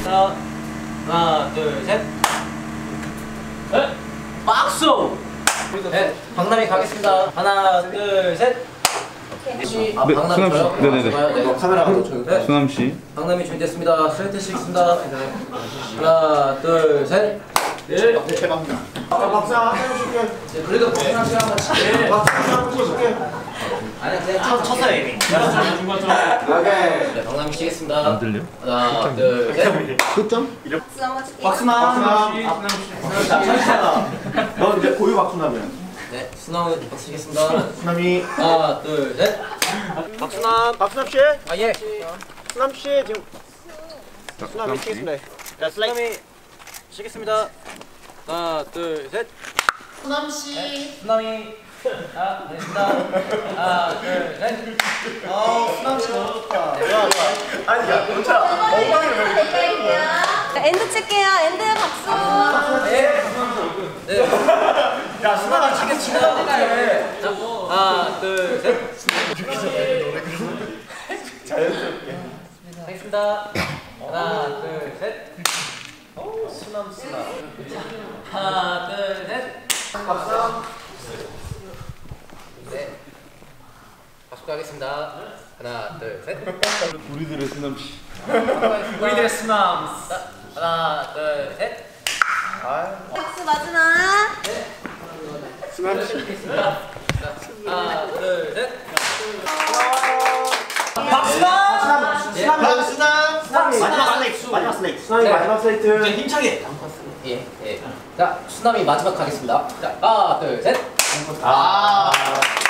가겠습니다. 하나, 둘, 셋. 네. 박수. 네, 박남이 가겠습니다. 하나, 둘, 셋. 아, 네, 박남이 수남 씨. 저요? 네네네. 네. 카메라가 더 저기. 네. 수남 씨. 박남이 준비됐습니다. 스트레이트 시겠습니다. 하나, 둘, 셋. 네. 대박이다. 박수 한번 해줄게. 그래도 박수 한 시간 칠게. 박수 한번 해줄게. 아니 그냥 쳤어요 이미. 오케이. 네, 박남이 시겠습니다. 안 들려? 하나, 둘, 셋. 득점? 박수 한번 칠게요. 박수남. 괜찮아. 너 이제 고유 박수남이야. 네, 수남 박수 치겠습니다. 수남이. 하나, 둘, 셋. 박수남. 박수남 씨. 아 예. 수남 씨 지금. 수남이 치겠습니다. 자, 수남이 치겠습니다. 하나, 둘, 셋. 수남 씨. 네, 수남이. 자, 됐습니다. 하나, 둘, 셋. 수남 씨 너무 좋다. 아니, 야, 괜찮아. 엉덩이를 왜 이렇게 엔드 칠게요. 엔드 박수. 네. 네. 야, 수남아 치겠습니다. 자, 하나, 둘, 셋. 자연스럽게. 하겠습니다. 하나, 둘, 셋. 오, 수남. 하나, 둘, 셋. 박수. 네. 박수 가겠습니다. 하나, 둘, 셋. 우리들의 수남 씨. 우리들의 수남. 하나, 둘, 셋. 박수 마지막. 수남 씨. 하나, 둘, 셋. 박수남. 마지막 슬레이트. 마지막 슬레이트. 수남이 네. 마지막 슬레이트. 힘차게. 예, 예. 자, 수남이 마지막 가겠습니다. 자, 하나, 둘, 셋. 아.